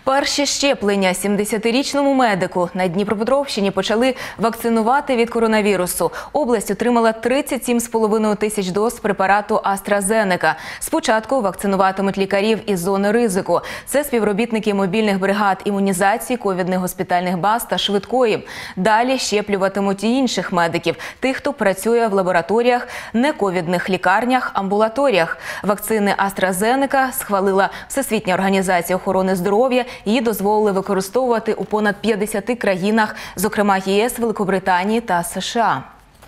Перші щеплення 70-річному медику на Дніпропетровщині почали вакцинувати від коронавірусу. Область отримала 37,5 тисяч доз препарату AstraZeneca. Спочатку вакцинуватимуть лікарів із зони ризику. Це співробітники мобільних бригад імунізації, ковідних госпітальних баз та швидкої. Далі щеплюватимуть і інших медиків, тих, хто працює в лабораторіях, нековідних лікарнях, амбулаторіях. Вакцини AstraZeneca схвалила Всесвітня організація охорони здоров'я. Її дозволили використовувати у понад 50 країнах, зокрема ЄС, Великобританії та США.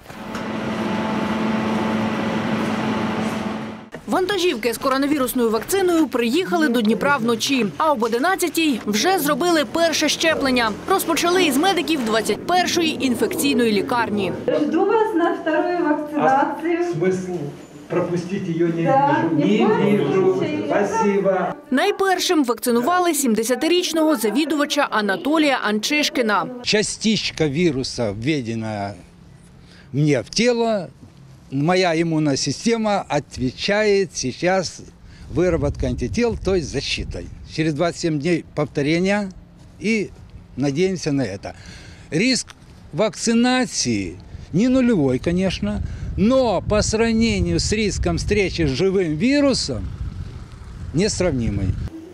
Вантажівки з коронавірусною вакциною приїхали до Дніпра вночі, а об 11-й вже зробили перше щеплення. Розпочали із медиків 21-ї інфекційної лікарні. Жду вас на вторую вакцинацию. Смысл пропустить ее не вижу. Спасибо. Найпершим вакцинували 70-річного завідувача Анатолія Анчишкіна. Частичка вируса, введена мне в тело, моя иммунная система отвечает сейчас выработкой антител, то есть защитой. Через 27 дней повторения и надеемся на это. Риск вакцинации не нулевой, конечно, но по сравнению с риском встречи с живым вирусом несравнимый.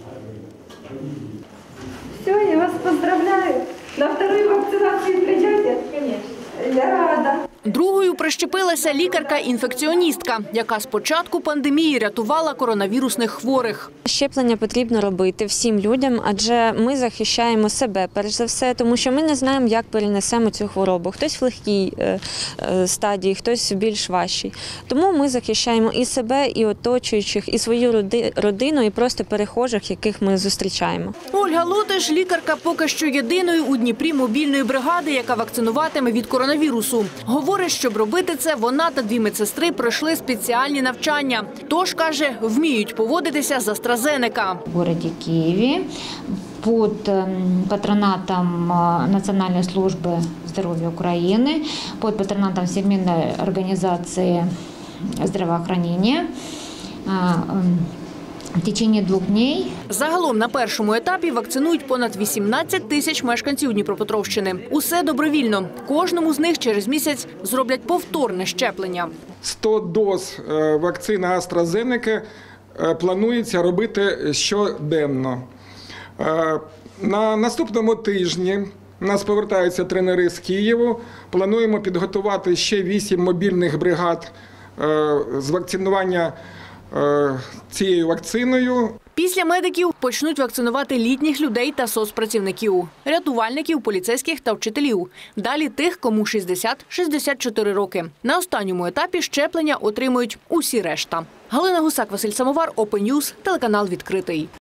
Все, я вас поздравляю. На вторую вакцинацию придете? Конечно. Я рада. Другою прищепилася лікарка-інфекціоністка, яка з початку пандемії рятувала коронавірусних хворих. Щеплення потрібно робити всім людям, адже ми захищаємо себе, перш за все, тому що ми не знаємо, як перенесемо цю хворобу. Хтось в легкій стадії, хтось в більш важчій. Тому ми захищаємо і себе, і оточуючих, і свою родину, і просто перехожих, яких ми зустрічаємо. Ольга Лотиш – лікарка поки що єдиної у Дніпрі мобільної бригади, яка вакцинуватиме від коронавірусу. Говорить, щоб робити це, вона та дві медсестри пройшли спеціальні навчання. Тож, каже, вміють поводитися з AstraZeneca. В городе Киеве под патронатом Национальной службы здоровья Украины, под патронатом Всемирной организации здравоохранения в течение 2 днів. Загалом на першому етапі вакцинують понад 18 тисяч мешканців Дніпропетровщини. Усе добровільно. Кожному з них через місяць зроблять повторне щеплення. 100 доз вакцини AstraZeneca планується робити щоденно. На наступному тижні у нас повертаються тренери з Києву. Плануємо підготувати ще 8 мобільних бригад з вакцинування цією вакциною. Після медиків почнуть вакцинувати літніх людей та соцпрацівників, рятувальників, поліцейських та вчителів. Далі тих, кому 60-64 роки. На останньому етапі щеплення отримують усі решта. Галина Гусак, Василь Самовар, Open News, телеканал «Відкритий».